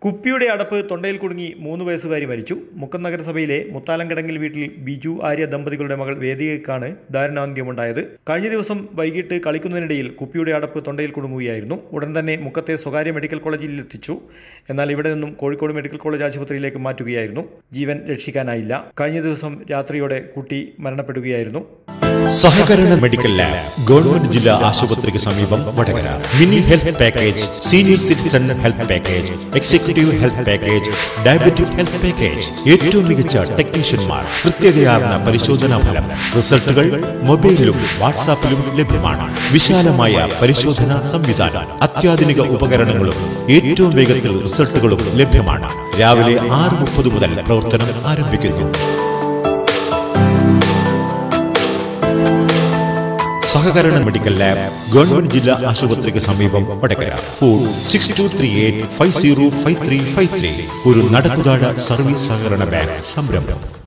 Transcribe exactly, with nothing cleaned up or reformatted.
കുപ്പിയുടെ അടപ്പ് തൊണ്ടയിൽ കുടുങ്ങി മൂന്ന് വയസ്സുകാരി മരിച്ചു. മുക്കം നഗരസഭയിലെ മുത്താലംകടങ്ങിൽ വീട്ടിൽ ബിജു ആര്യ ദമ്പതികളുടെ മകൾ വേദികയ്ക്കാണ് ദാരുണാന്ത്യമുണ്ടായത്. കഴിഞ്ഞ ദിവസം വൈകിട്ട് കളിക്കുന്നതിനിടയിൽ കുപ്പിയുടെ അടപ്പ് തൊണ്ടയിൽ കുടുങ്ങുകയായിരുന്നു. ഉടൻ തന്നെ മുക്കത്തെ സ്വകാര്യ മെഡിക്കൽ കോളേജിൽ എത്തിച്ചു. എന്നാൽ ഇവിടെ നിന്നും കോഴിക്കോട് മെഡിക്കൽ കോളേജ് ആശുപത്രിയിലേക്ക് മാറ്റുകയായിരുന്നു. ജീവൻ രക്ഷിക്കാനായില്ല. കഴിഞ്ഞ ദിവസം രാത്രിയോടെ കുട്ടി മരണപ്പെടുകയായിരുന്നു. സഹകരണ മെഡിക്കൽ ലാബ് ഗവൺമെന്റ് ജില്ലാ ആശുപത്രിക്ക് സമീപം Vadakara. Mini health package, senior citizen health package, executive health package, diabetic health package, ഏറ്റവും മികച്ച ടെക്നീഷ്യന്മാർ, കൃത്യതയാർന്ന പരിശോധനാ ഫലം, റിസൾട്ടുകൾ മൊബൈലിലും വാട്സാപ്പിലും ലഭ്യമാണ്. വിശാലമായ പരിശോധനാ സംവിധാനം, അത്യാധുനിക ഉപകരണങ്ങളും ഏറ്റവും വേഗത്തിൽ റിസൾട്ടുകളും ലഭ്യമാണ്. രാവിലെ ആറ് മുപ്പത് മുതൽ പ്രവർത്തനം ആരംഭിക്കുന്നു. സഹകരണ മെഡിക്കൽ ലാബ് ഗവൺമെന്റ് ജില്ലാ ആശുപത്രിക്ക് സമീപം Vadakara. Phone six two three eight five zero five three five three. ഒരു നടക്കുതാഴ സർവീസ് സഹകരണ ബാങ്ക് സംരംഭം.